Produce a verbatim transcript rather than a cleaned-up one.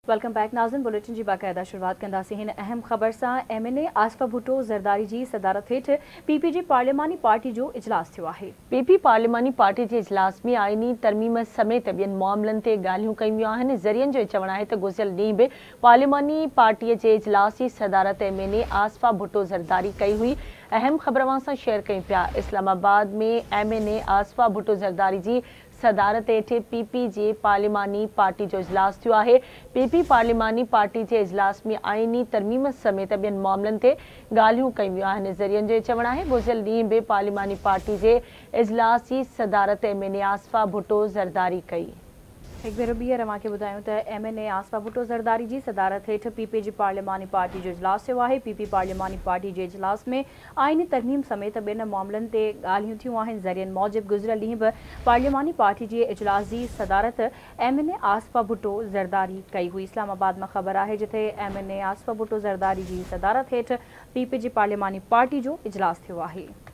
Welcome back नाज़िन। Bulletin जी बाकायदा शुरुआत कंदासीं हिन अहम ख़बर सां। M N A Aseefa Bhutto Zardari जी सदारत हेठि पी पी जी पार्लिमानी पार्टी जो इजलास थियो आहे। पी पी पार्लिमानी पार्टी जे इजलास में आइनी तरमीम समेत ॿियनि मामलनि ते ॻाल्हियूं कयूं वियूं आहिनि। ज़रियनि जो चवणु आहे त गुज़िरियल ॾींहुं बि पार्लिमानी पार्टीअ जे इजलास जी सदारत M N A Aseefa Bhutto Zardari कई हुई। अहम ख़बर अवां सां शेयर कयूं पिया। इस्लामाबाद में M N A Aseefa Bhutto Zardari जी सदारत हेठि पी पी जे पार्लिमानी पार्टी जो इजलास थियो आहे। पी पी पार्लिमानी पार्टी जे इजलास में आइनी तरमीम समेत ॿियनि मामलनि ते ॻाल्हियूं कयूं वियूं आहिनि। ज़रियनि जो चवणु आहे गुज़िरियल ॾींहुं बि पार्लिमानी पार्टी जे इजलास जी सदारत M N A Aseefa Bhutto Zardari कई। एक भेरो ॿीहर अव्हांखे ॿुधायूं त M N A Aseefa Bhutto Zardari जी सदारत हेठि पी पी जी पार्लिमानी पार्टी जो इजलास थियो आहे। पी पी पार्लिमानी पार्टी जे इजलास में आइनी तरमीम समेत ॿियनि मामलनि ते ॻाल्हियूं थियूं आहिनि। ज़रियनि मूजिबि गुज़िरियल ॾींहुं बि पार्लिमानी पार्टी जे इजलास जी सदारत M N A Aseefa Bhutto Zardari कई हुई। इस्लामाबाद मां ख़बर आहे जिथे M N A Aseefa Bhutto Zardari जी सदारत हेठि पी पी जी पार्लिमानी पार्टी जो इजलास थियो आहे।